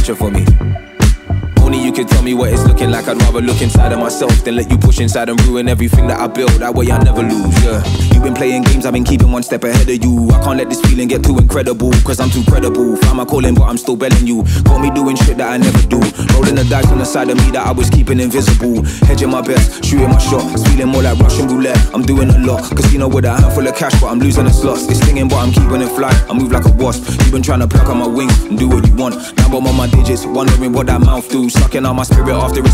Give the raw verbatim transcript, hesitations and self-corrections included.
picture for me. Only you can tell me what it's looking like. I'd rather look inside of myself than let you push inside and ruin everything that I build. That way I never lose, yeah. You've been playing games, I've been keeping one step ahead of you. I can't let this feeling get too incredible, cause I'm too credible. Found my calling but I'm still belling you. Got me doing shit that I never do. Rolling the dice on the side of me that I was keeping invisible. Hedging my best, shooting my shot. It's feeling more like Russian roulette. I'm doing a lot, casino with a handful of cash, but I'm losing the slots. It's stinging but I'm keeping it fly. I move like a wasp. You've been trying to pluck on my wings and do what you want. Now I'm on my digits, wondering what that mouth do. Sucking out my spirit after